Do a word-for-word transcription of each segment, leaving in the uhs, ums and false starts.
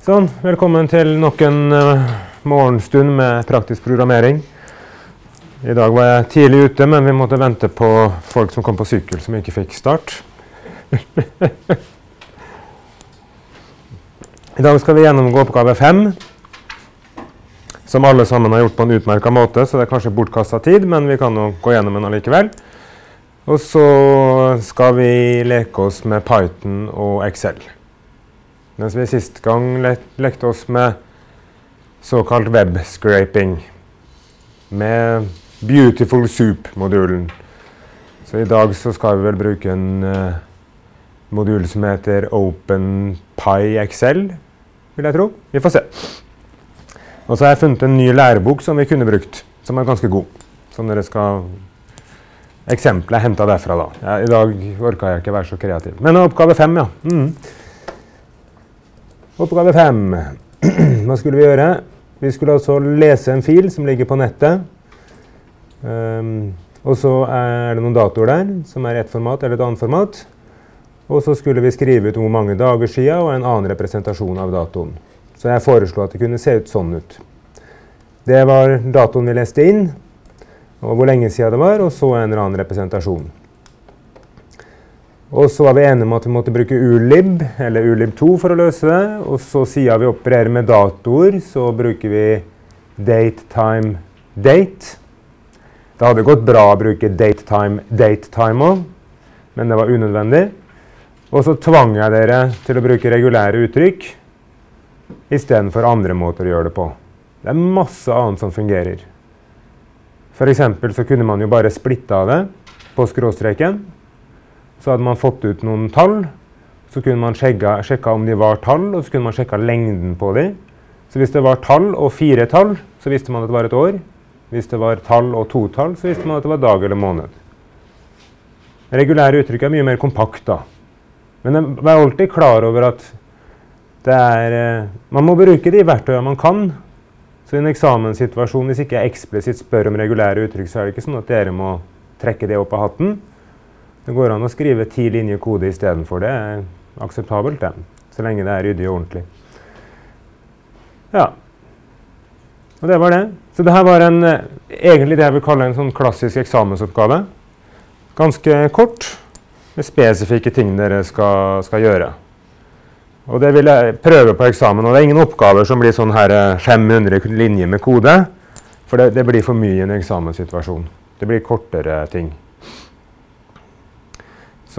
Sånn, velkommen til nok en uh, morgenstund med praktisk programmering. I dag var jeg tidlig ute, men vi måtte vente på folk som kom på sykkel som ikke fikk start. I dag skal vi gjennomgå oppgave fem, som alle sammen har gjort på en utmerket måte, så det er kanskje bortkastet tid, men vi kan jo gå gjennom den allikevel. Og så skal vi leke oss med Python og Excel. Mens vi sist gang le lekte oss med såkalt web-scraping, med Beautiful Soup-modulen. Så i dag så skal vi vel bruke en uh, modul som heter OpenPyXL, vil jeg tro. Vi får se. Og så har jeg funnet en ny lærebok som vi kunne brukt, som er ganske god. Som dere skal... Eksempelet er hentet derfra da. Ja, I dag orker jeg ikke være så kreativ. Men oppgave fem, ja. Mm. Oppgave fem. Hva skulle vi gjøre? Vi skulle altså lese en fil som ligger på nettet. Um, og så er det noen datoer der, som er et format eller et annet format. Og så skulle vi skrive ut hvor mange dager siden og en annen representasjon av datoen. Så jeg foreslo at det kunne se ut sånn ut. Det var datoen vi leste inn, og hvor lenge siden det var, og så en eller annen representasjon. Og så var vi enige om at vi måtte bruke ulib, eller ulib to for å løse det. Og så siden vi opererer med datoer, så bruker vi date, time, date. Det hadde gått bra å bruke date, time, date, time også, men det var unødvendig. Og så tvang jeg dere til å bruke regulære uttrykk, i stedet for andre måter å gjøre det på. Det er masse annet som fungerer. For eksempel så kunne man jo bare splitte av det på skråstreken. Så hadde man fått ut noen tall, så kunne man sjekke, sjekke om de var tall, og så kunne man sjekke lengden på de. Så hvis det var tall og fire tall, så visste man at det var et år. Hvis det var tall og to tall, så visste man at det var dag eller måned. Regulære uttrykk er mye mer kompakt da. Men jeg var alltid klar over at det er, man må bruke de verktøyene man kan. Så i en eksamenssituasjon, hvis ikke jeg eksplisitt spør om regulære uttrykk, så er det ikke sånn at dere må trekke det opp av hatten. Det går an å skrive ti linjer kode i stedet for det. Det er akseptabelt, det. Så lenge det er ryddig og ordentlig. Ja. Og det var det. Så det her var en, egentlig det jeg vil kalle en sånn klassisk eksamensoppgave. Ganske kort, med spesifikke ting dere skal, skal gjøre. Og det vil jeg prøve på eksamen, og det er ingen oppgaver som blir sånn her fem hundre linjer med kode, for det, det blir for mye i en eksamenssituasjon. Det blir kortere ting. Så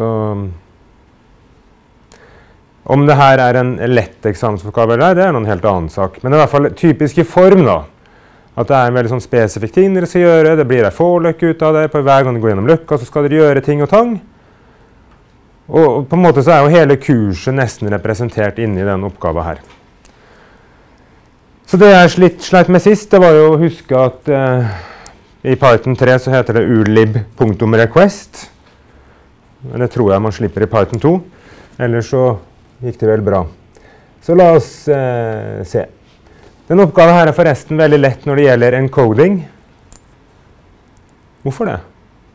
om det her er en lett eksamensoppgave eller det er noen helt annen sak. Men det er i hvert fall typisk i form da. At det er en veldig sånn spesifikk ting dere skal gjøre. Det blir en forløk ut av det. På hver gang du går gjennom løkka så skal dere gjøre ting og tang. Og på en måte så er jo hele kurset nesten representert inni den oppgaven her. Så det jeg slitt, sleit med sist, det var jo å huske at uh, i Python tre så heter det ulib.request. Det tror jeg man slipper i Python to. Ellers så gikk det vel bra. Så la oss uh, se. Den oppgaven her er forresten veldig lett når det gjelder encoding. Hvorfor det?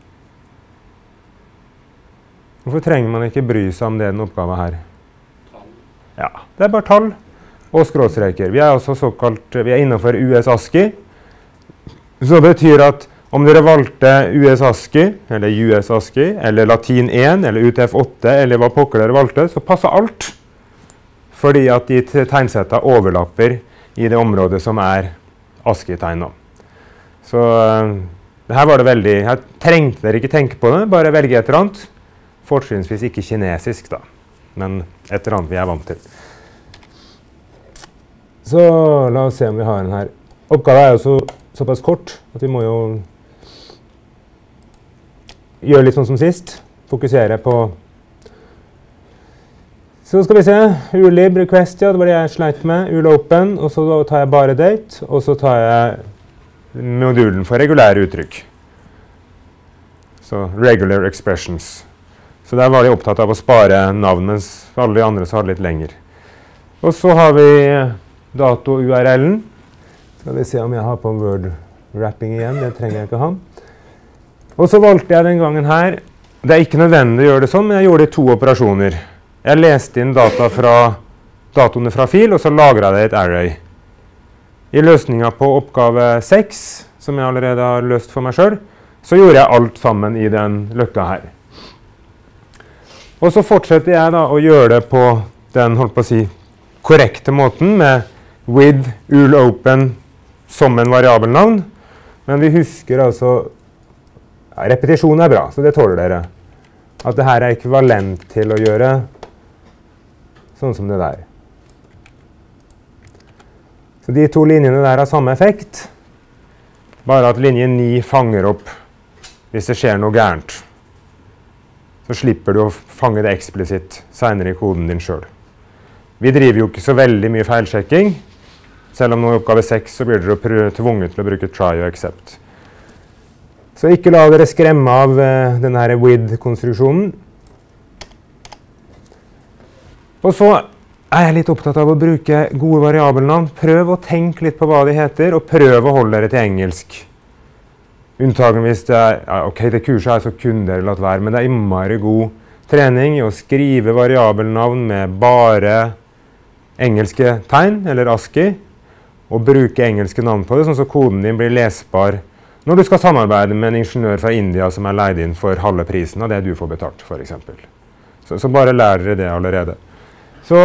Hvorfor trenger man ikke bry seg om det den oppgaven her? Ja, det er bare tall og skråstreker. Vi er også såkalt, vi er innenfor U S ASCII. Så det betyr at om dere valgte U S ASCII, eller U S ASCII, eller latin én, eller U T F åtte, eller hva pokker dere valgte, så passer alt. Fordi at de tegnsettene overlapper i det området som er ASCII-tegn nå. Så her var det veldig, her trengte dere ikke tenke på det, bare velge et eller annet. Fortrinnsvis ikke kinesisk da, men et eller annet vi er vant til. Så la oss se om vi har den her. Oppgaven er jo så, såpass kort at vi må jo gjøre litt sånn som sist. Fokusere på... Så skal vi se. Ulib request, ja, det var det jeg sleit med. Ulopen, og så tar jeg bare date, og så tar jeg modulen for regulære uttrykk. Så regular expressions. Så der var de opptatt av å spare navn, mens alle de andre så hadde litt lenger. Og så har vi dato-U R L-en. Skal vi se om jeg har på Word-wrapping igjen, det trenger jeg ikke ha. Og så valgte jeg den gangen her, det er ikke nødvendig å gjøre det sånn, men jeg gjorde det i to operasjoner. Jeg leste inn data fra datoene fra fil, og så lagrer jeg det i et array. I løsningen på oppgave seks, som jeg allerede har løst for meg selv, så gjorde jeg alt sammen i den løkka her. Og så fortsetter jeg da å gjøre det på den, holdt på å si, korrekte måten med with ul open som en variabelnavn. Men vi husker altså, ja, repetisjon er bra, så det tåler dere. At det her er ekvivalent til å gjøre sånn som det der. Så de to linjene der har samme effekt, bare at linje ni fanger opp hvis det skjer noe gærent. Så slipper du å fange det eksplisitt senere i koden din selv. Vi driver jo ikke så veldig mye feilsjekking, selv om nå i oppgave seks så blir dere tvunget til å bruke try og accept. Så ikke la dere skremme av uh, denne with-konstruksjonen. Og så er jeg litt opptatt av å bruke gode variabelnavn. Prøv å tenke litt på hva de heter, og prøv å holde dere til engelsk. Unntageligvis det er, ja, ok, det kurset er så kunne dere latt være, men det er innmari god trening i å skrive variabelnavn med bare engelske tegn, eller ASCII, og bruke engelske navn på det, sånn så koden din blir lesbar når du skal samarbeide med en ingeniør fra India som er leid inn for halve prisen av det du får betalt, for eksempel. Så, så bare lær dere det allerede. Så,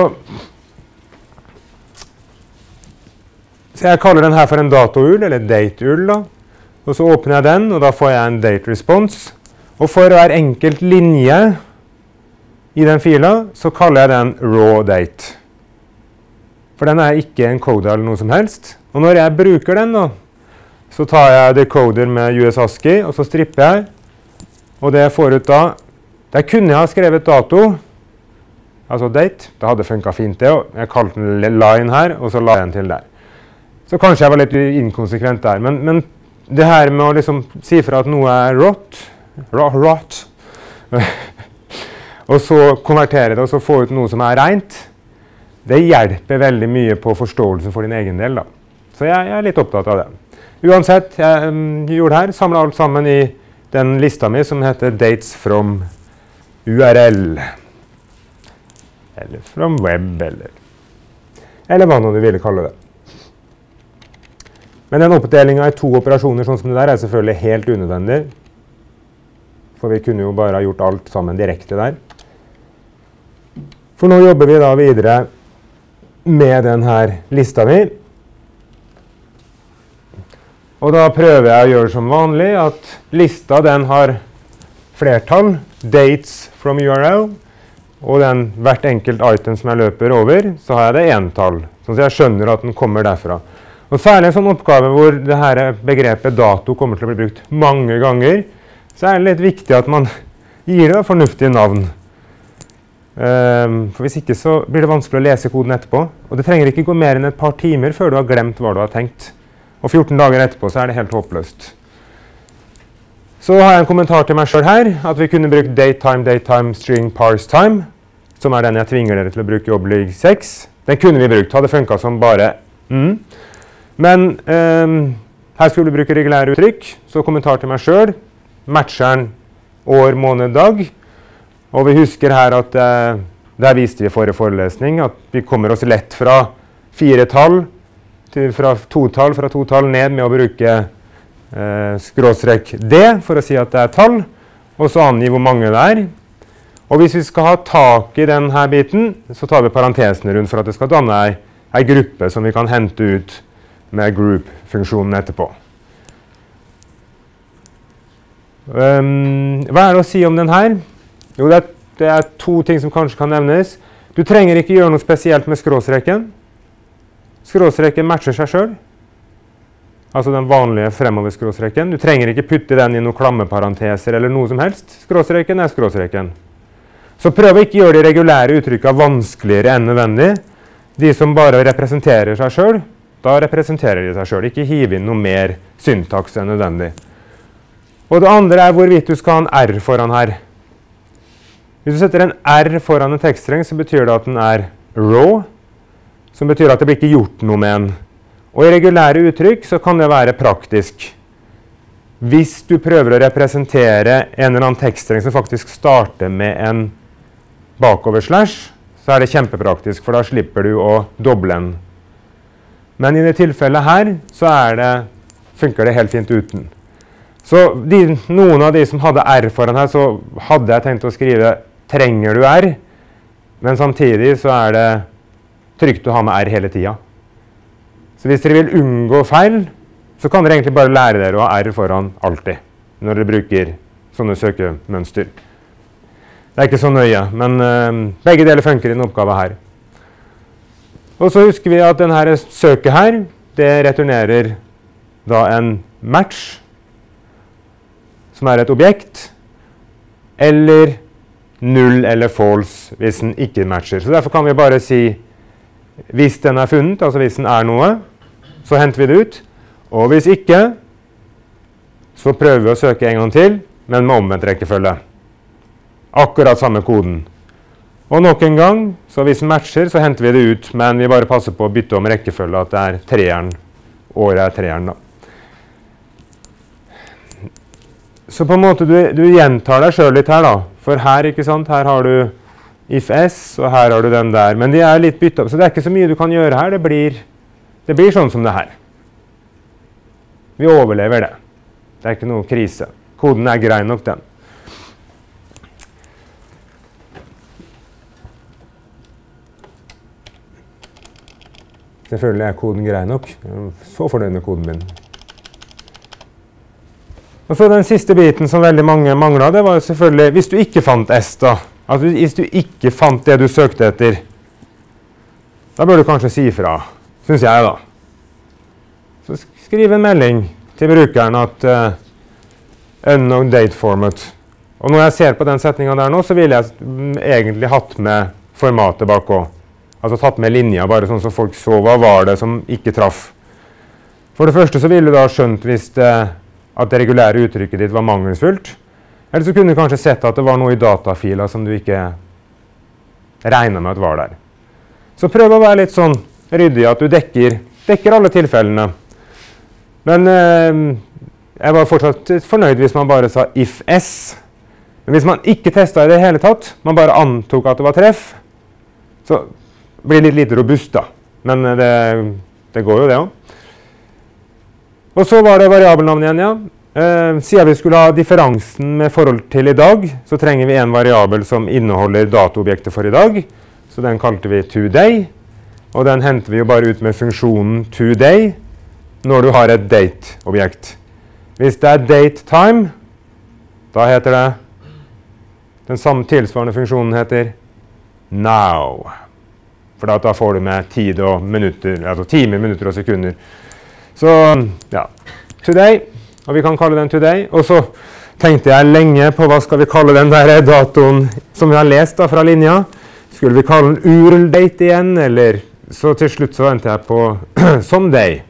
så jeg kaller den her for en dato-ul, eller date-ul da. Og så åpner jeg den, og da får jeg en date response. Og for hver enkelt linje i den fila, så kaller jeg den raw date. For den er ikke en code eller noe som helst. Og når jeg bruker den da, så tar jeg decoder med U S ASCII, og så stripper jeg. Og det jeg får ut da, der kunne jeg ha skrevet dato, altså date. Det hadde funket fint det, og jeg kalte den line her, og så la jeg den til der. Så kanskje jeg var litt inkonsekvent der, men, men det her med å liksom si fra at noe er rot, rot, rot og så konvertere det, og så få ut noe som er rent, det hjelper veldig mye på forståelsen for din egen del da. Så jeg, jeg er litt opptatt av det. Uansett, jeg um, gjorde her, samlet alt sammen i den lista mi som heter Dates from U R L. Eller from web, eller, eller hva nå du ville kalle det. Men den oppdelingen i to operasjoner sånn som det der er selvfølgelig helt unødvendig. For vi kunne jo bare ha gjort alt sammen direkte der. For nå jobber vi da videre med denne lista mi. Og da prøver jeg å gjøre som vanlig at lista den har flertall, dates from U R L, og den hvert enkelt item som jeg løper over, så har jeg det entall, sånn at jeg skjønner at den kommer derfra. Og særlig en sånn oppgave hvor det her begrepet dato kommer til å bli brukt mange ganger, så er det litt viktig at man gir det fornuftige navn. Um, for hvis ikke så blir det vanskelig å lese koden etterpå, og det trenger ikke gå mer enn et par timer før du har glemt hva du har tenkt. Og fjorten dager etterpå så er det helt håpløst. Så har jeg en kommentar til meg selv her, at vi kunne brukt datetime, datetime, string, parse time, som er den jeg tvinger dere til å bruke i oblig seks. Den kunne vi brukt, hadde funket som bare mm. Men um, her skulle vi bruke regulære uttrykk, så kommentar til meg selv, matcheren år, måned, dag. Og vi husker her at uh, der viste vi forrige forelesning, at vi kommer oss lett fra fire tall, til, fra totall, fra totall ned med å bruke eh, skråstrek D for å si at det er tall, og så angi hvor mange det er. Og hvis vi skal ha tak i denne biten, så tar vi parentesene rundt for at det skal danne en, en gruppe som vi kan hente ut med group-funksjonen etterpå. Um, hva er det å si om den her? Jo, det er, det er to ting som kanskje kan nevnes. Du trenger ikke gjøre noe spesielt med skråstreken. Skråstreken matcher seg selv, altså den vanlige fremover skråstreken. Du trenger ikke putte den i noen klammeparenteser eller noe som helst. Skråstreken er skråstreken. Så prøv å ikke gjøre de regulære uttrykkene vanskeligere enn nødvendig. De som bare representerer seg selv, da representerer de seg selv. Ikke hive inn noe mer syntaks enn nødvendig. Og det andre er hvorvidt du skal ha en R foran her. Hvis du setter en R foran en tekststreng, så betyr det at den er raw, som betyr at det blir ikke gjort noe med den. Og i regulære uttrykk så kan det være praktisk. Hvis du prøver å representere en eller annen tekststreng som faktisk starter med en bakover slash, så er det kjempepraktisk, for da slipper du å doble den. Men i det tilfellet her, så er det, funker det helt fint uten. Så de, noen av de som hadde R foran her, så hadde jeg tenkt å skrive trenger du R, men samtidig så er det trygt å ha med R hele tiden. Så hvis dere vil unngå feil, så kan dere egentlig bare lære dere å ha R foran alltid, når dere bruker sånne søkemønster. Det er ikke så nøye, men uh, begge deler funker i en oppgave her. Og så husker vi at denne søket her, det returnerer da en match, som er et objekt, eller null eller false hvis den ikke matcher. Så derfor kan vi bare si, hvis den er funnet, altså hvis den er noe, så henter vi det ut. Og hvis ikke, så prøver vi å søke en gang til, men med omvendt rekkefølge. Akkurat samme koden. Og nok en gang, så hvis den matcher, så henter vi det ut, men vi bare passer på å bytte om rekkefølge, at det er treeren, året er treeren da. Så på en måte du, du gjentar deg selv litt her da, for her, ikke sant, her har du if s, og her har du den der, men de er litt byttet opp, så det er ikke så mye du kan gjøre her, det blir, det blir sånn som det her. Vi overlever det. Det er ikke noe krise. Koden er grei nok den. Selvfølgelig er koden grei nok. Jeg er så fornøyd med koden min. Og så den siste biten som veldig mange manglet, det var selvfølgelig, hvis du ikke fant S da, altså hvis du ikke fant det du søkte etter, da bør du kanskje si fra, synes jeg da. Så skriv en melding til brukeren at uh, unknown date format. Og når jeg ser på den setningen der nå, så vil jeg egentlig hatt med formatet bak også. Altså tatt med linja, bare sånn så folk så hva var det som ikke traff. For det første så ville du da skjønt hvis det, at det regulære uttrykket ditt var mangelsfullt. Eller så kunne du kanskje sett at det var noe i datafiler som du ikke regnet med at var der. Så prøv å være litt sånn ryddig at du dekker, dekker alle tilfellene. Men eh, jeg var fortsatt fornøyd hvis man bare sa if s. Men hvis man ikke testet i det hele tatt, man bare antok at det var treff, så blir det litt lite robust da. Men det, det går jo det også. Og så var det variabelnavn igjen, ja. Eh, siden vi skulle ha differansen med forhold til i dag, så trenger vi en variabel som inneholder dataobjektet for i dag. Så den kalte vi today. Og den henter vi jo bare ut med funksjonen today når du har et date-objekt. Hvis det er date time, da heter det, den samme tilsvarende funksjonen heter now. For da, da får du med tid og minutter, altså timer, minutter og sekunder. Så, ja, today, og vi kan kalle den today. Og så tenkte jeg lenge på hva skal vi kalle den der datoen som vi har lest da fra linja. Skulle vi kalle den U R L-date igjen, eller så til slutt så ventet jeg på someday.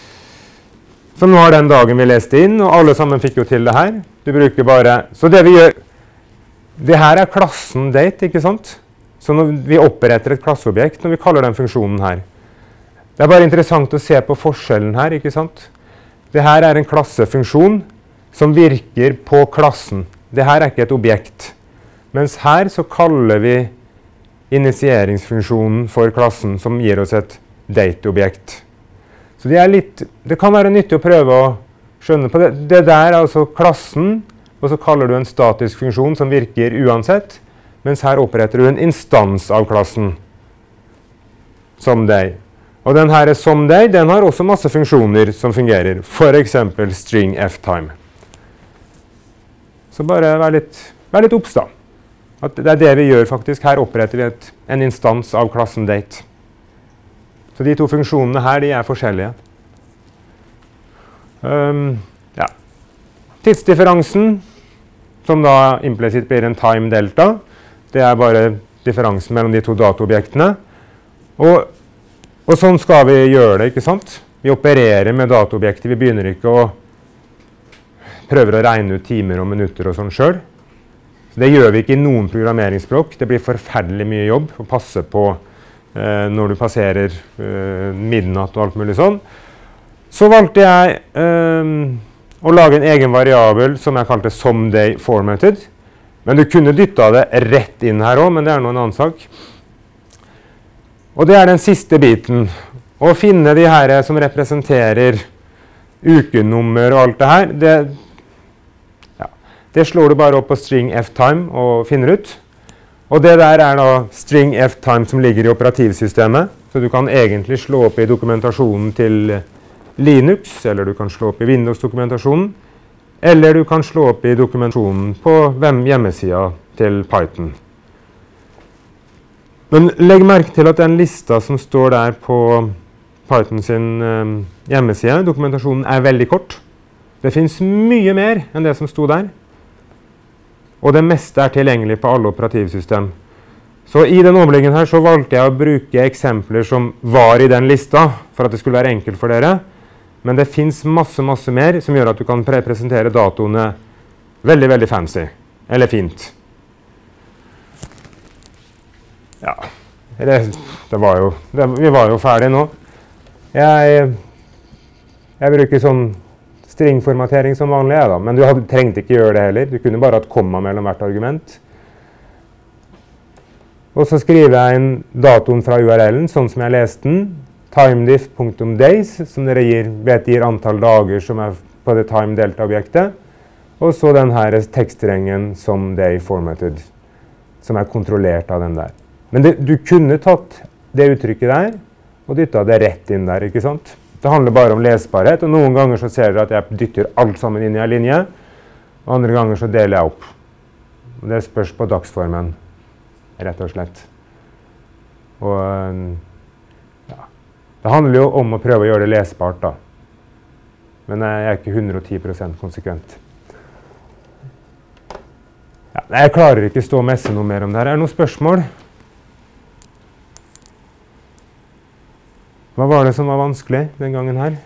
Så nå har den dagen vi leste inn, og alle sammen fikk jo til det her. Du bruker bare, så det vi gjør, det her er klassen date, ikke sant? Så når vi oppretter et klasseobjekt, når vi kaller den funksjonen her. Det er bare interessant å se på forskjellen her, ikke sant? Det her er en klassefunksjon som virker på klassen. Det her er ikke et objekt. Mens her så kaller vi initieringsfunksjonen for klassen som gir oss et date-objekt. Så det er litt, det kan være nyttig å prøve å skjønne på det. Det der er altså klassen, og så kaller du en statisk funksjon som virker uansett, mens her oppretter du en instans av klassen. Someday. Og den her someday, den har også masse funksjoner som fungerer. For eksempel string ftime. Så bare vær litt, vær litt obs da. At det er det vi gjør faktisk. Her oppretter vi et, en instans av klassen date. Så de to funksjonene her, de er forskjellige. Um, ja. Tidsdifferansen, som da implisitt blir en time delta, det er bare differansen mellom de to dataobjektene. Og, og sånn skal vi gjøre det, ikke sant? Vi opererer med dataobjekter. Vi begynner ikke å prøve å regne ut timer og minutter og sånn selv. Så det gjør vi ikke i noen programmeringsspråk. Det blir forferdelig mye jobb å passe på eh, når du passerer eh, midnatt og alt mulig sånn. Så valgte jeg eh, å lage en egen variabel som jeg kalte someday formatted. Men du kunne dytte det rett inn her også, men det er noe en annen sak. Og det er den siste biten. Å finne de her som representerer ukenummer og alt det her, det, ja, det slår du bare opp på string ftime og finner ut. Og det der er da string ftime som ligger i operativsystemet, så du kan egentlig slå opp i dokumentasjonen til Linux, eller du kan slå opp i Windows-dokumentasjonen, eller du kan slå opp i dokumentasjonen på hjemmesida til Python. Men legg merke til at den lista som står der på Python sin um, hjemmeside, dokumentasjonen er veldig kort. Det finnes mye mer enn det som sto der. Og det meste er tilgjengelig på alle operativsystem. Så i den overblikken her så valgte jeg å bruke eksempler som var i den lista, for at det skulle være enkelt for dere. Men det finnes masse, masse mer som gjør at du kan presentere datoene veldig, veldig fancy, eller fint. Ja, det, det var jo, det, vi var jo ferdige nå. Jeg, jeg bruker sånn stringformatering som vanlig, ja, da, men du hadde, trengte ikke gjøre det heller. Du kunne bare hatt komma mellom hvert argument. Og så skriver jeg inn datoen fra U R L-en, sånn som jeg leste den. timediff.days, som dere gir, vet gir antall dager som er på det time-delta-objektet. Og så den her tekststrengen som day formatted, som er kontrollert av den der. Men det, du kunne tatt det uttrykket der, og dyttet det rett inn der, ikke sant? Det handler bare om lesbarhet, og noen ganger så ser dere at jeg dytter alt sammen inn i en linje, og andre ganger så deler jeg opp. Og det spørs på dagsformen, rett og slett. Og ja, det handler jo om å prøve å gjøre det lesbart da. Men jeg er ikke hundre og ti prosent konsekvent. Ja, jeg klarer ikke stå og messe noe mer om det her. Er det noen spørsmål? Hva var det som var vanskelig den gangen her?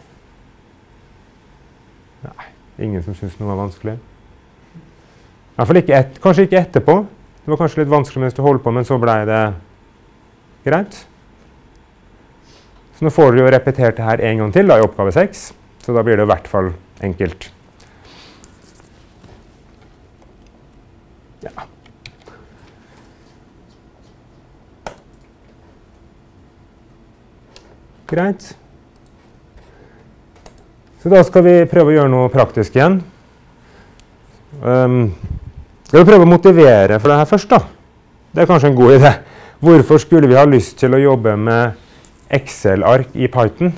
Nei, ingen som synes noe var vanskelig. I hvert fall ikke et, kanskje ikke etterpå. Det var kanskje litt vanskelig mens du holdt på, men så ble det greit. Så nå får du jo repetert det her en gang til da, i oppgave seks, så da blir det i hvert fall enkelt. Ja. Greit. Så da skal vi prøve å gjøre noe praktisk igjen. Um, skal vi prøve å motivere for det her først da? Det er kanskje en god idé. Hvorfor skulle vi ha lyst til å jobbe med Excel-ark i Python?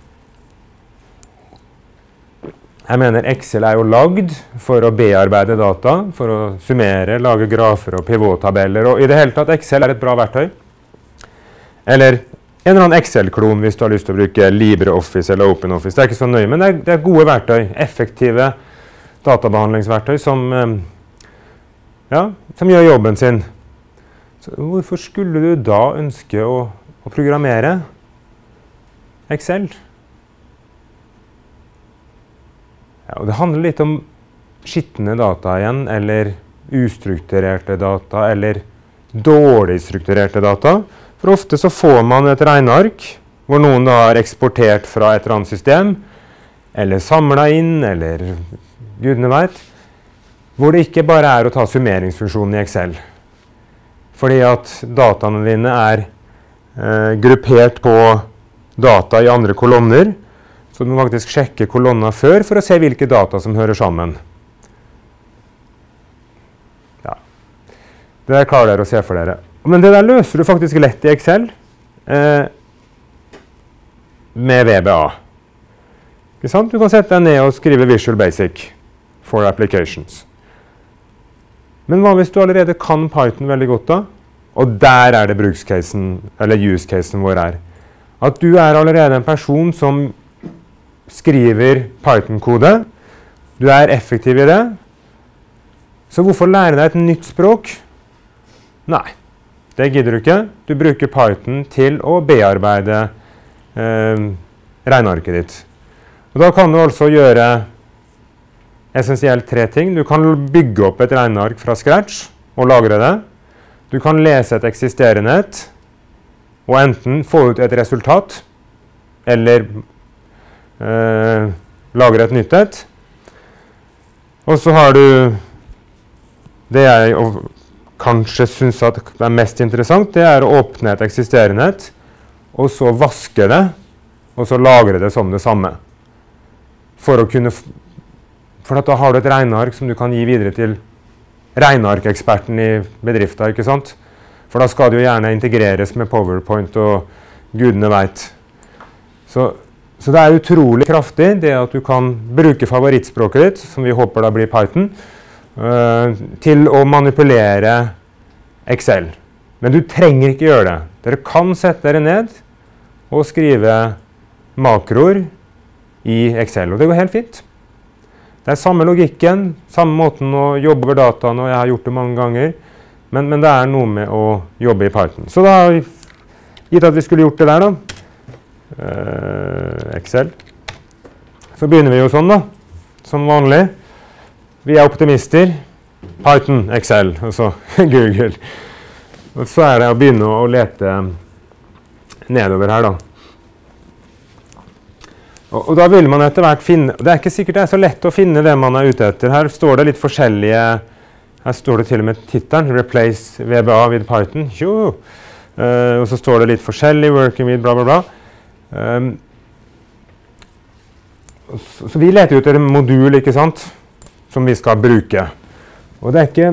Jeg mener Excel er jo lagd for å bearbeide data, for å summere, lage grafer og pivottabeller, og i det hele tatt Excel er et bra verktøy. Eller en eller annen Excel-klon hvis du har lyst til å bruke LibreOffice eller OpenOffice. Det er ikke så nøye, men det er, det er gode verktøy, effektive databehandlingsverktøy som, ja, som gjør jobben sin. Så hvorfor skulle du da ønske å, å programmere Excel? Ja, og det handler litt om skittende data igjen, eller ustrukturerte data, eller dårlig strukturerte data. For ofte så får man et regneark, hvor noen da har eksportert fra et eller annet system, eller samlet inn, eller gudene vet, hvor det ikke bare er å ta summeringsfunksjonen i Excel. Fordi at dataene dine er eh, gruppert på data i andre kolonner, så du må faktisk sjekke kolonna før for å se hvilke data som hører sammen. Ja. Det klarer dere å se for dere. Men det der løser du faktisk lett i Excel eh, med V B A. Ikke sant? Du kan sette deg ned og skrive Visual Basic for Applications. Men hva hvis du allerede kan Python veldig godt da? Og der er det brukscasen, eller use-casen vår er. At du er allerede en person som skriver Python-kode. Du er effektiv i det. Så hvorfor lære deg et nytt språk? Nei. Det gidder du ikke. Du bruker Python til å bearbeide eh, regnearket ditt. Og da kan du altså gjøre essensielt tre ting. Du kan bygge opp et regneark fra scratch og lagre det. Du kan lese et eksisterende et og enten få ut et resultat eller eh, lagre et nytt et. Og så har du det jeg kanskje synes at det er mest interessant, det er å åpne et eksisterende et og så vaske det, og så lagre det som det samme. For å kunne, for da har du et regneark som du kan gi videre til regnearkeksperten i bedriften, ikke sant? For da skal det jo gjerne integreres med PowerPoint og gudene vet. Så, så det er utrolig kraftig det at du kan bruke favorittspråket ditt, som vi håper da blir Python, uh, til å manipulere Excel. Men du trenger ikke gjøre det. Dere kan sette dere ned og skrive makroer i Excel, og det går helt fint. Det er samme logikken, samme måten å jobbe over dataen, og jeg har gjort det mange ganger, men, men det er noe med å jobbe i Python. Så da, gitt at vi skulle gjort det der da, uh, Excel, så begynner vi jo sånn da, som vanlig. Vi er optimister, Python, Excel, og så Google. Og så er det å begynne å lete nedover her da. Og, og da vil man etter hvert finne, det er ikke sikkert det er så lett å finne det man er ute etter. Her står det litt forskjellige, her står det til og med titelen, Replace V B A with Python. Jo. Uh, og så står det litt forskjellig, Working with bla bla bla. Um, så, så vi leter jo etter en modul, ikke sant, som vi skal bruke. Og det er ikke,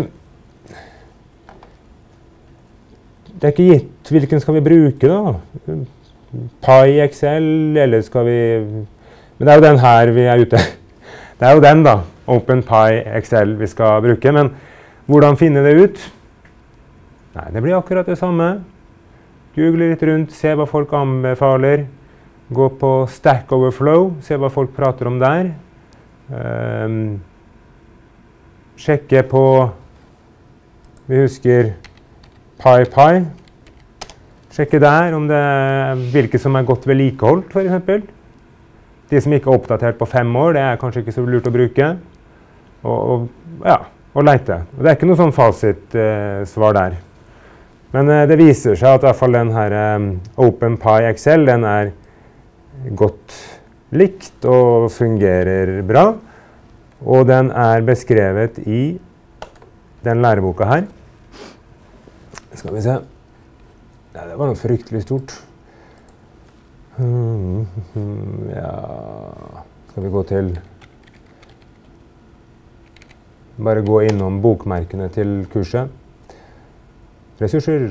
det er ikke gitt hvilken skal vi bruke da. Pi Excel, eller skal vi... Men det er jo den her vi er ute. Det er jo den da, OpenPy Excel vi skal bruke, men hvordan finne det ut? Nei, det blir akkurat det samme. Google litt rundt, se hva folk anbefaler. Gå på Stack Overflow, se hva folk prater om der. Um, sjekke på, vi husker PyPy. Sjekke der om det er hvilke som er godt vedlikeholdt, for eksempel. De som ikke er oppdatert på fem år, det er kanskje ikke så lurt å bruke. Og, og, ja, og lete. Og det er ikke noe sånn fasit-svar eh, der. Men eh, det viser seg at i hvert fall den her eh, OpenPy Excel, den er godt likt og fungerer bra. Og den er beskrevet i den læreboka her. Skal vi se. Nei, det var noe fryktelig stort. Hmm, ja, skal vi gå til... Bare gå innom bokmerkene til kurset. Ressurser.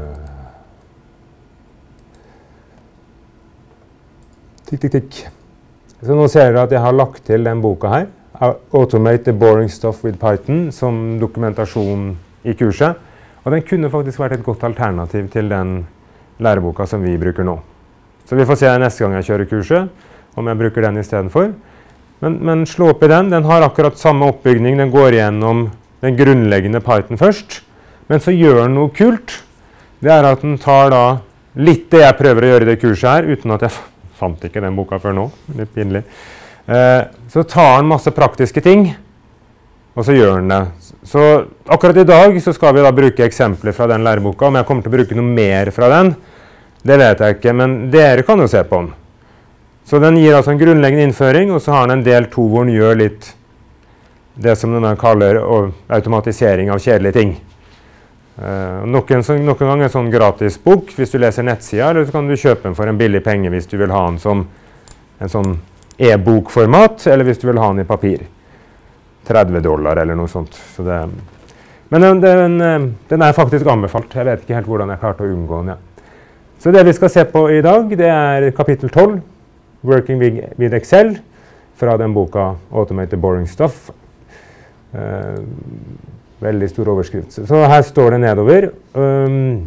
Tikk, tikk, tikk. Så nå ser dere at jeg har lagt til den boka her. Automate the boring stuff with Python som dokumentasjon i kurset. Og den kunne faktisk vært et godt alternativ til den læreboka som vi bruker nå. Så vi får se neste gang jeg kjører kurset, om jeg bruker den i stedet for. Men, men slå opp i den, den har akkurat samme oppbygning, den går gjennom den grunnleggende Python først. Men så gjør den noe kult. Det er at den tar da litt det jeg prøver å gjøre i det kurset her, uten at jeg fant ikke den boka før nå, litt pinlig. Eh, så tar den masse praktiske ting, og så gjør den det. Så akkurat i dag så skal vi da bruke eksempler fra den læreboka. Om jeg kommer til å bruke noe mer fra den, det vet jeg ikke, men dere kan jo se på den. Så den gir altså en grunnleggende innføring, og så har den en del to hvor den gjør litt det som den kaller automatisering av kjedelige ting. Uh, noen, så, noen gang en sånn gratis bok hvis du leser nettsida, eller så kan du kjøpe den for en billig penge hvis du vil ha den som en sånn e-bokformat, eller hvis du vil ha den i papir. tretti dollar eller noe sånt. Så det, men den, den, den er faktisk anbefalt. Jeg vet ikke helt hvordan jeg klarte å unngå den. Ja. Så det vi skal se på i dag, det er kapittel tolv, Working with Excel, fra den boka Automate the Boring Stuff. Uh, veldig stor overskrift. Så her står det nedover. Um,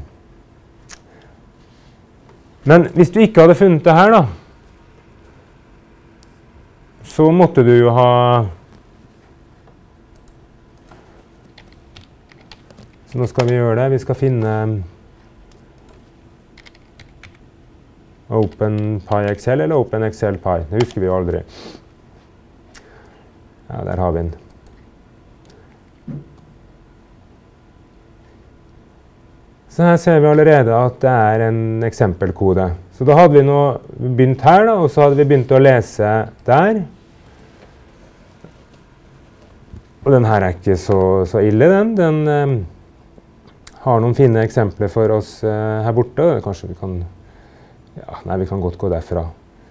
men hvis du ikke hadde funnet det her da, så måtte du jo ha... Så nå skal vi gjøre det. Vi skal finne OpenPyXL eller OpenXLPy. Det husker vi jo aldri. Ja, der har vi den. Så her ser vi allerede at det er en eksempelkode. Så da hadde vi nå begynt her, da, og så hadde vi begynt å lese der. Og den her er ikke så, så ille, den. Den eh, har noen fine eksempler for oss eh, her borte. Kanskje vi kan Ja, nei, vi kan godt gå derfra.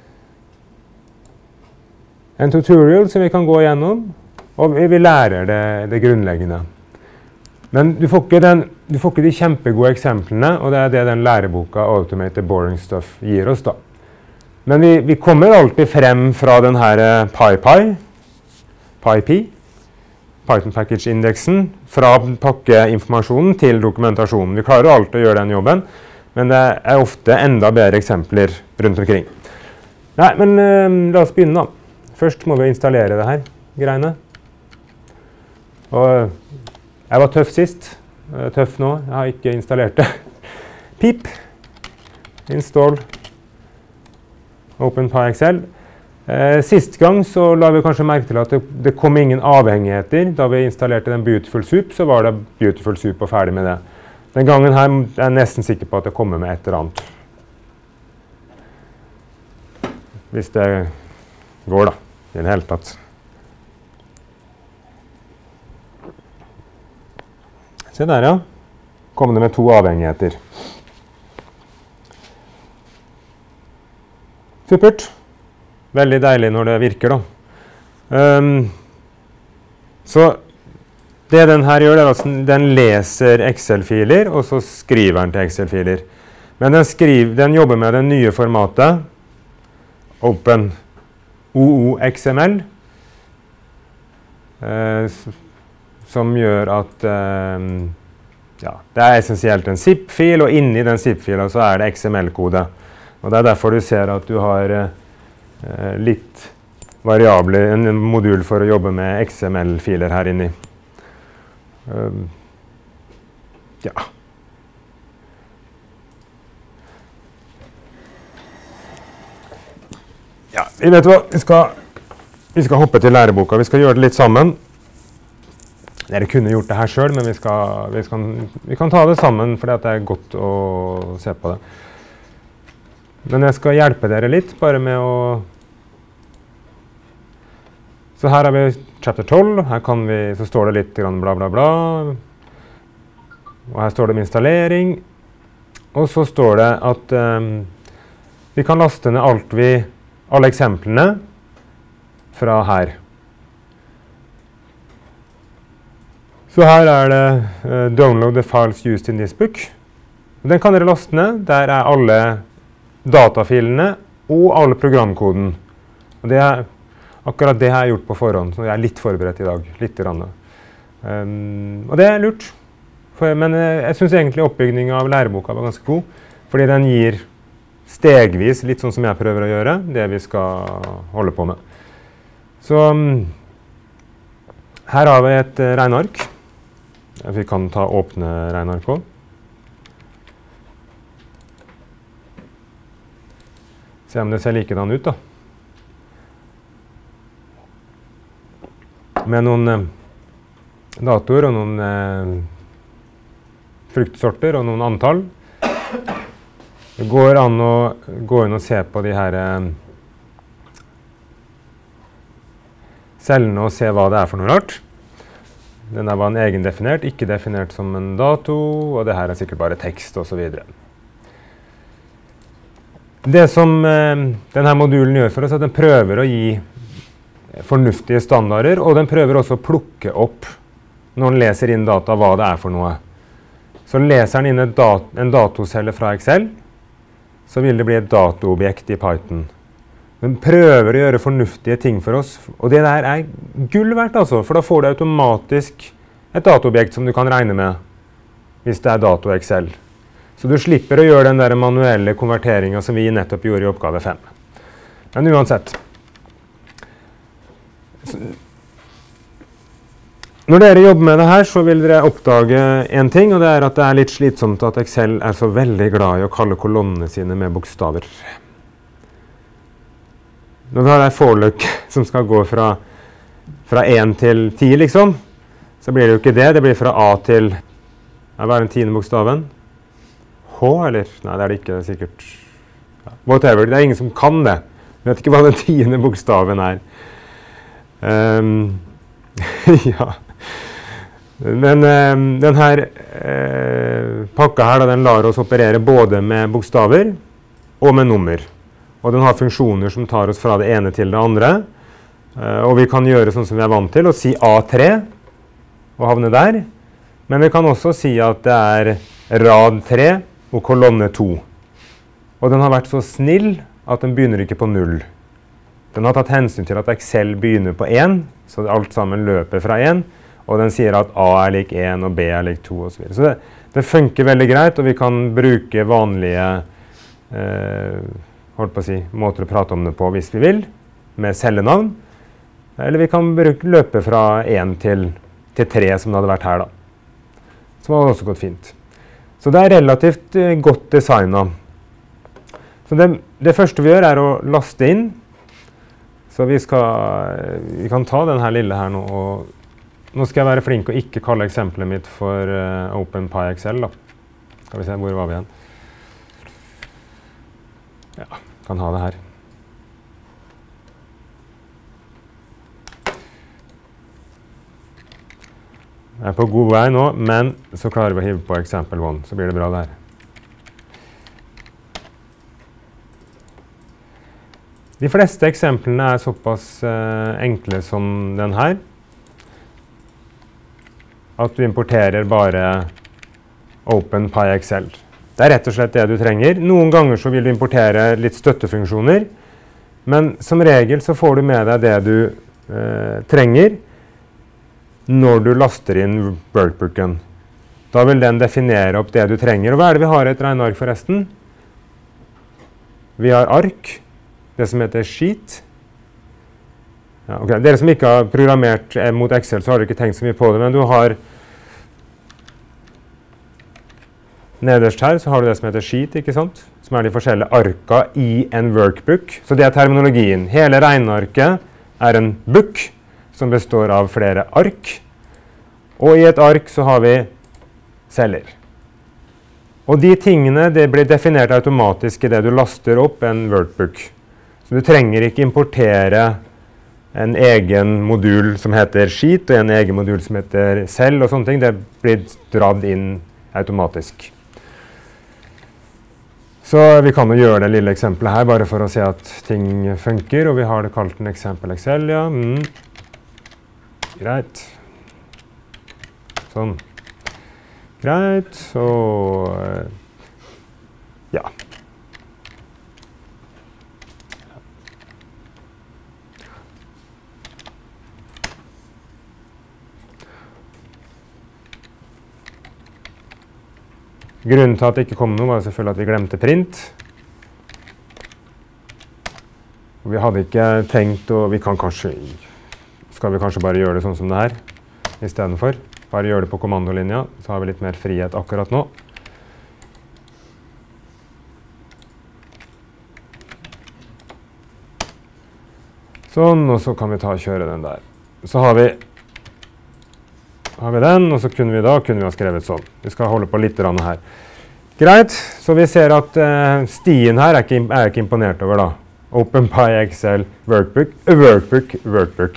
En tutorial som vi kan gå gjennom, og vi lærer det, det grunnleggende. Men du får, ikke den, du får ikke de kjempegode eksemplene, og det er det den læreboka Automated Boring Stuff gir oss da. Men vi, vi kommer alltid frem fra den her PyPy, PyPy, Python Package-indeksen, fra pakkeinformasjonen til dokumentasjonen. Vi klarer alltid å gjøre den jobben, men det er ofte enda bedre eksempler rundt omkring. Nei, men uh, la oss begynne da. Først må vi installere det her, greiene. Og jeg var tøff sist, jeg er tøff nå, jeg har ikke installert det. Pip, install, OpenPyXL. Eh, sist gang så la vi kanskje merke til at det, det kom ingen avhengigheter. Da vi installerte den Beautiful Soup, så var det Beautiful Soup og ferdig med det. Den gangen her er jeg nesten sikker på at det kommer med et eller annet. Hvis det går da, i det hele tatt. Se der ja, kom det med to avhengigheter. Supert. Veldig deilig når det virker da. Um, så det den her gjør, er at den leser Excel-filer, og så skriver den til Excel-filer. Men den, skriver, den jobber med det nye formatet, Open O O X M L, uh, som gjør at uh, ja, det er essensielt en zip-fil, og inni den zip-filen så er det X M L-kode. Og det er derfor du ser at du har uh, litt variable, en modul for å jobbe med X M L-filer her inni. Um, ja. Ja, vi vet hva, vi skal, vi skal hoppe til læreboka, vi skal gjøre det litt sammen. Dere kunne gjort det her selv, men vi, skal, vi, skal, vi kan ta det sammen, fordi det er godt å se på det. Men jeg skal hjelpe dere litt, bare med å... Så her har vi chapter tolv, her kan vi, så står det litt grann bla bla bla. Og her står det om installering. Og så står det at um, vi kan laste ned alt vi, alle eksemplene fra her. Så her er det uh, download the files used in this book. Den kan dere laste ned, der er alle datafilene og alle programkoden. Og det er, akkurat det har jeg gjort på forhånd, så jeg er litt forberedt i dag, litt grann. Um, og det er lurt. For, men jeg synes egentlig oppbyggingen av læreboka var ganske god, fordi den gir stegvis, litt sånn som jeg prøver å gjøre, det vi skal holde på med. Så um, her har vi et uh, regneark. Vi kan ta åpne regneark også. Se om det ser likedan ut da. Med noen eh, datoer og noen eh, fruktsorter og noen antall. Det går an å gå inn og se på de her eh, cellene og se hva det er for noe rart. Denne var en egendefinert, ikke definert som en dato, og det her er sikkert bare tekst og så videre. Det som eh, denne modulen gjør for oss, er at den prøver å gi fornuftige standarder, og den prøver også å plukke opp når den leser inn data hva det er for noe. Så leser den inn dat en datocelle fra Excel, så vil det bli et dataobjekt i Python. Den prøver å gjøre fornuftige ting for oss, og det der er gull verdt altså, for da får du automatisk et dataobjekt som du kan regne med, hvis det er dato Excel. Så du slipper å gjøre den der manuelle konverteringen som vi nettopp gjorde i oppgave fem. Men uansett. Når dere jobber med det her, så vil dere oppdage en ting, og det er at det er litt slitsomt at Excel er så veldig glad i å kalle kolonnene sine med bokstaver. Når vi har en for loop som skal gå fra, fra én til ti, liksom, så blir det jo ikke det. Det blir fra A til, hva er den tiende bokstaven? H, eller? Nei, det er det ikke, det er sikkert. Whatever, det er ingen som kan det. Jeg vet ikke hva den tiende bokstaven er. Um, ja. Men um, denne uh, pakka her, da, den lar oss operere både med bokstaver og med nummer. Og den har funksjoner som tar oss fra det ene til det andre. Uh, og vi kan gjøre sånn som vi er vant til, og si A tre, og havne der. Men vi kan også si at det er rad tre og kolonne to. Og den har vært så snill at den begynner ikke på null. Den har tatt hensyn til at Excel begynner på én, så alt sammen løper fra én. Og den sier at A er lik én og B er lik to og så videre. Så det, det funker veldig greit, og vi kan bruke vanlige eh, holdt på å si, måter å prate om det på hvis vi vil, med cellenavn. Eller vi kan bruke, løpe fra én til, til tre, som det hadde vært her da. Som har også gått fint. Så det er relativt eh, godt designet. Så det, det første vi gjør er å laste inn. Så vi, skal, vi kan ta denne lille her nå, og nå skal jeg være flink og ikke kalle eksempelet mitt for uh, OpenPyXL da. Skal vi se, hvor var vi igjen? Ja, kan ha det her. Jeg er på god vei nå, men så klarer vi å hive på example one, så blir det bra der. De fleste eksemplene er såpass uh, enkle som den her, at du importerer bare OpenPyXL. Det er rett og slett det du trenger. Noen ganger så vil du importere litt støttefunksjoner, men som regel så får du med deg det du uh, trenger når du laster inn workbooken. Da vil den definere opp det du trenger. Og hva er det vi har i et regneark forresten? Vi har ark. Det som heter sheet. Ja, okay. Dere som ikke har programmert mot Excel, så har dere ikke tenkt så mye på det, men du har nederst her så har du det som heter sheet, ikke sant? Som er de forskjellige arka i en workbook. Så det er terminologien. Hele regnearket er en book som består av flere ark. Og i et ark så har vi celler. Og de tingene det blir definert automatisk i det du laster opp en workbook. Så du trenger ikke importere en egen modul som heter sheet, og en egen modul som heter cell og sånne ting. Det blir dratt inn automatisk. Så vi kan jo gjøre det lille eksempelet her, bare for å se at ting funker. Og vi har det kalt en eksempel Excel, ja. Mm. Greit. Sånn. Greit, så ja. Grunnen til at det ikke kom noe var selvfølgelig at vi glemte print. Og vi hadde ikke tenkt, og vi kan kanskje, skal vi kanskje bare gjøre det sånn som det her, i stedet for. Bare gjøre det på kommandolinja, så har vi litt mer frihet akkurat nå. Sånn, og så kan vi ta og kjøre den der. Så har vi har vi den, og så kunne vi da kunne vi ha skrevet sånn. Vi skal holde på litt her. Greit, så vi ser at uh, stien her er ikke, er ikke imponert over da. OpenPyXL workbook, workbook, workbook.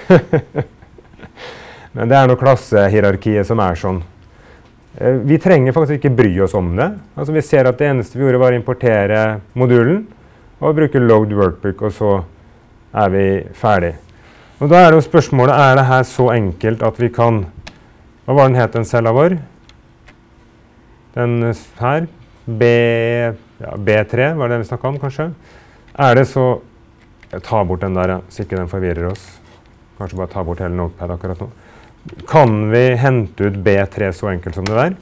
Men det er noe klassehierarkiet som er sånn. Uh, vi trenger faktisk ikke bry oss om det. Altså vi ser at det eneste vi gjorde var å importere modulen, og bruke load workbook, og så er vi ferdig. Og da er det jo spørsmålet, er det her så enkelt at vi kan, hva var den het den cella vår? Den her, B, ja, B tre, var det den vi snakket om kanskje? Er det så, jeg tar bort den der, ja, så ikke den forvirrer oss. Kanskje bare ta bort hele Notepad akkurat nå. Kan vi hente ut B tre så enkelt som det der?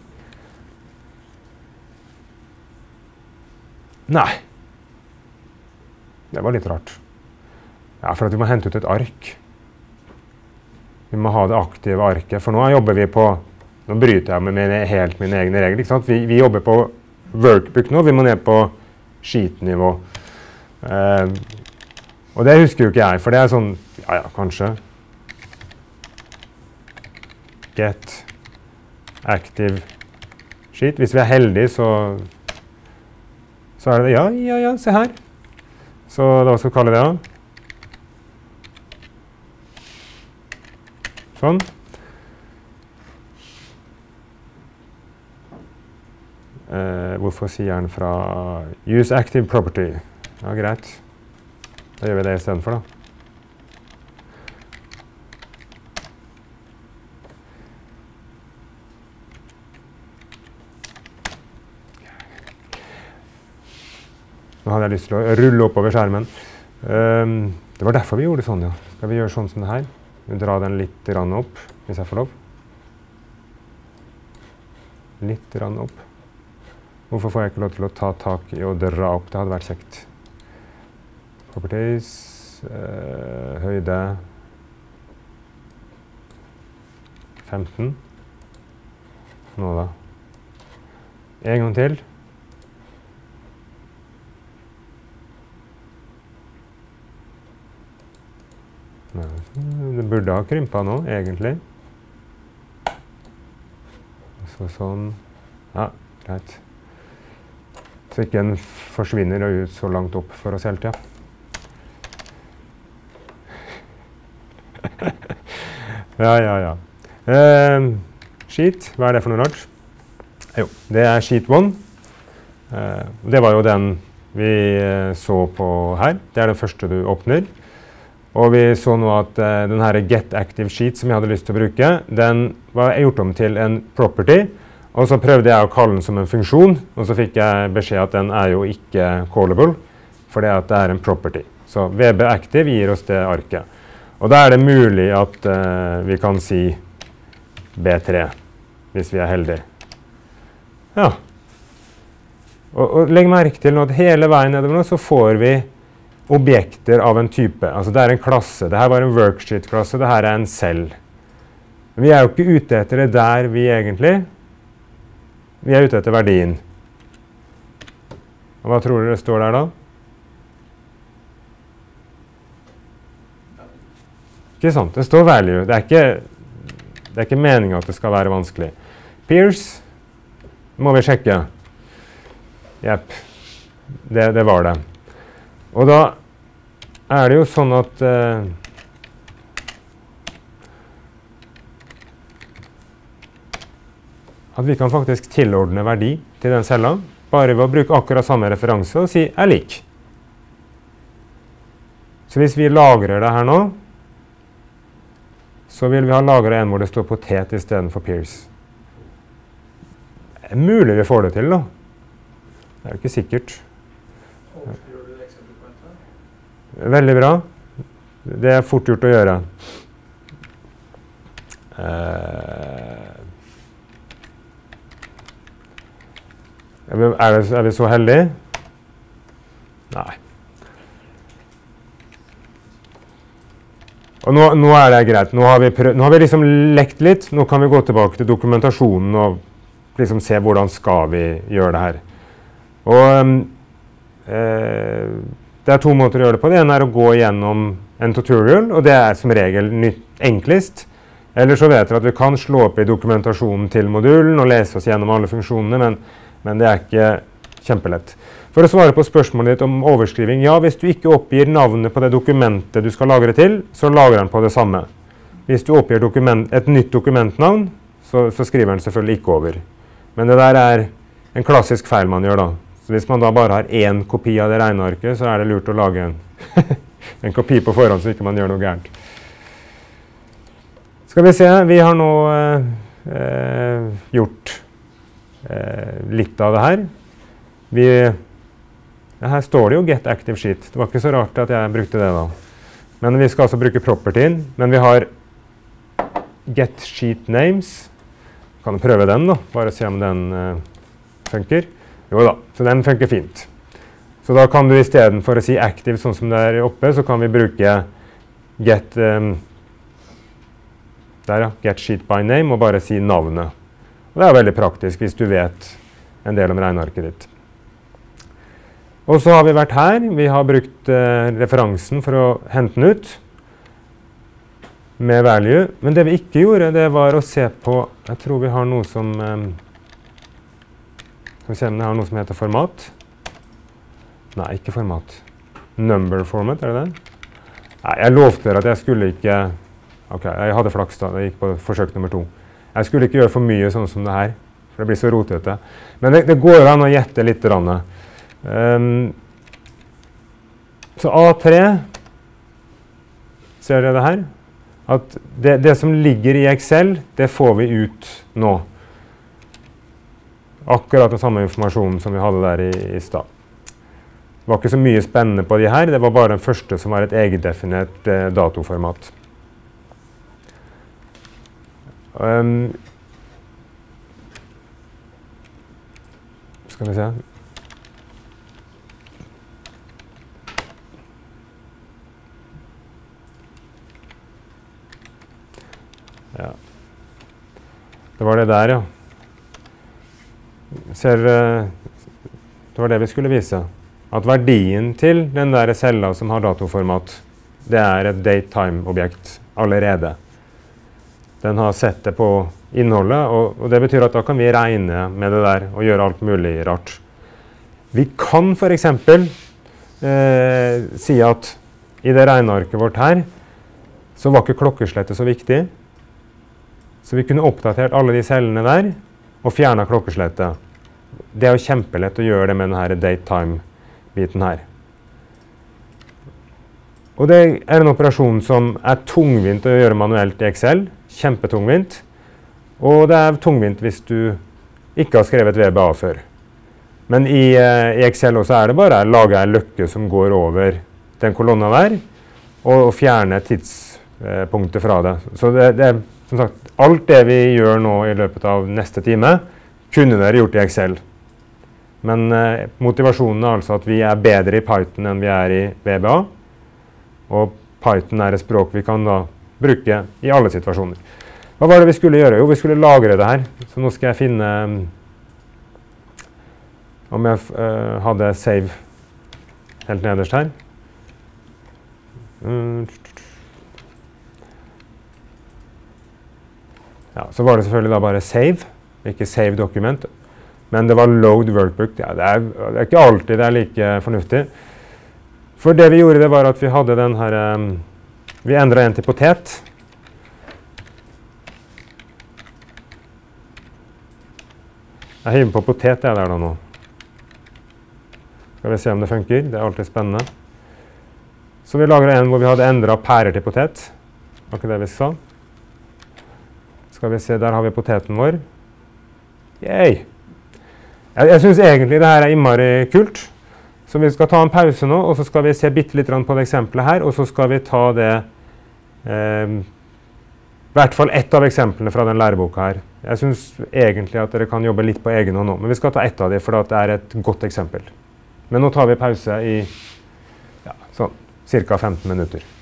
Nei. Det var litt rart. Ja, for at vi må hente ut et ark. Vi må ha det aktive arket, for nå jobber vi på, nå bryter jeg med mine, helt mine egne regler, ikke sant? Vi, vi jobber på workbook nå, vi må ned på sheet-nivå. Eh, og det husker jo ikke jeg, for det er sånn, ja ja, kanskje. Get active sheet. Hvis vi er heldige, så, så er det det, ja, ja, ja, se her. Så da skal vi kalle det da. Sånn. Eh, hvorfor sier den fra use active property? Ja, greit. Da gjør vi det i stedet for da. Nå hadde jeg lyst til å rulle opp over skjermen. Um, det var derfor vi gjorde sånn, ja. Skal vi gjøre sånn som det her? Vi drar den litt grann opp, hvis jeg får lov. Litt grann opp. Hvorfor får jeg ikke lov til å ta tak i og dra opp? Det hadde vært kjekt. Properties, uh, høyde, femten. Nå da. En gang til. Det burde ha krympet nå, egentlig. Så sånn. Ja, greit. Så ikke den forsvinner ut så langt opp for oss hele tiden. Ja, ja, ja. Uh, sheet, hva er det for noe rart? Jo, det er sheet one. Uh, det var jo den vi uh, så på her. Det er den første du åpner. Og vi så nå at uh, den her get active sheet som jeg hadde lyst til å bruke, den var gjort om til en property, og så prøvde jeg å kalle den som en funksjon, og så fikk jeg beskjed at den er jo ikke callable, fordi at det er en property. Så V B active gir oss det arket. Og da er det mulig at uh, vi kan si B tre, hvis vi er heldige. Ja. Og, og legg merke til nå at hele veien nedover nå så får vi objekter av en type. Altså det er en klasse. Dette var en worksheet-klasse, dette er en cell. Men vi er jo ikke ute etter det der vi egentlig. Vi er ute etter verdien. Og hva tror dere står der da? Ikke sant, det står value. Det er ikke, det er ikke meningen at det skal være vanskelig. Peers må vi sjekke. Jepp, det, det var det. Og da er det jo sånn at uh, at vi kan faktisk tilordne verdi til den cella, bare ved å bruke akkurat samme referanse og si er lik. Så hvis vi lagrer det her nå, så vil vi ha lagret en hvor det står potet i stedet for peers. Det er mulig vi får det til da. Det er jo ikke sikkert. Veldig bra. Det er fort gjort å gjøre. Uh, er, vi, er, vi, er vi så heldige? Nei. Og nå, nå er det greit. Nå har, vi prøv, nå har vi liksom lekt litt. Nå kan vi gå tilbake til dokumentasjonen og liksom se hvordan skal vi gjøre det her. Og um, uh, det er to måter å gjøre det på. Det ene er å gå gjennom en tutorial, og det er som regel nytt, enklest. Eller så vet dere at vi kan slå opp i dokumentasjonen til modulen og lese oss gjennom alle funksjonene, men, men det er ikke kjempelett. For å svare på spørsmålet ditt om overskriving, ja, hvis du ikke oppgir navnet på det dokumentet du skal lagre til, så lagrer den på det samme. Hvis du oppgir dokument, et nytt dokumentnavn, så, så skriver den selvfølgelig ikke over. Men det der er en klassisk feil man gjør da. Så hvis man da bare har én kopi av det regnearket, så er det lurt å lage en, en kopi på forhånd, så ikke man gjør noe gærent. Skal vi se, vi har nå eh, gjort eh, litt av det her. Vi, ja, her står det jo get active sheet. Det var ikke så rart at jeg brukte det da. Men vi skal altså bruke propertyen, men vi har get sheet names. Kan du prøve den da, bare se om den eh, funker. Jo da, så den funker fint. Så da kan du i stedet for å si active sånn som det er oppe, så kan vi bruke get, um, der ja, get sheet by name og bare si navnet. Og det er veldig praktisk hvis du vet en del om regnearket ditt. Og så har vi vært her. Vi har brukt uh, referansen for å hente den ut med value. Men det vi ikke gjorde, det var å se på, jeg tror vi har noe som um, Skal vi se om det har noe som heter format. Nei, ikke format. Number format, er det det? Nei, jeg lovte dere at jeg skulle ikke... Ok, jeg hadde flaks da, jeg gikk på forsøk nummer to. Jeg skulle ikke gjøre for mye sånn som det her. for det blir så rotete. Men det, det går an å gjette litt. Um, så A tre, ser dere det her? At det, det som ligger i Excel, det får vi ut nå. Akkurat den samme informasjonen som vi hadde der i, i stad. Det var ikke så mye spennende på de her, det var bare den første som var et egendefinert eh, datoformat. Um, skal vi se. Ja. Det var det der, ja. Ser, det var det vi skulle vise. At verdien til den der cella som har datoformat, det er et date-time-objekt allerede. Den har sett det på innholdet, og, og det betyr at da kan vi regne med det der og gjøre alt mulig rart. Vi kan for eksempel eh, si at i det regnearket vårt her, så var ikke klokkeslettet så viktig. Så vi kunne oppdatert alle de cellene der, og fjernet klokkeslettet. Det er jo kjempelett å gjøre det med denne date-time-biten her. Og det er en operasjon som er tungvint å gjøre manuelt i Excel, kjempetungvint. Og det er tungvint hvis du ikke har skrevet V B A før. Men i, uh, i Excel også er det bare å lage en løkke som går over den kolonna der, og, og fjerne tidspunktet fra det. Så det, det er som sagt, alt det vi gjør nå i løpet av neste time, kunne dere gjort i Excel. Men uh, motivasjonen er altså at vi er bedre i Python enn vi er i V B A. Og Python er et språk vi kan da bruke i alle situasjoner. Hva var det vi skulle gjøre? Jo, vi skulle lagre det her. Så nå skal jeg finne um, om jeg uh, hadde save helt nederst her. Mm. Ja, så var det selvfølgelig da bare save, ikke save dokument. Men det var load workbook. Ja, det, er, det er ikke alltid det er like fornuftig. For det vi gjorde, det var at vi hadde den her, um, vi endret en til potet. Jeg hiver på potet, det er der da nå. Skal vi se om det funker, det er alltid spennende. Så vi lager en hvor vi hadde endret pærer til potet. Var ikke det vi sa? Skal vi se, der har vi poteten vår. Yay! Jeg, jeg synes egentlig det her er innmari kult. Så vi skal ta en pause nå, og så skal vi se bitte litt på det eksempelet her, og så skal vi ta det, eh, i hvert fall ett av eksemplene fra den læreboka her. Jeg synes egentlig at dere kan jobbe litt på egen hånd nå, men vi skal ta ett av dem, for det er et godt eksempel. Men nå tar vi pause i, ja, sånn, cirka femten minutter.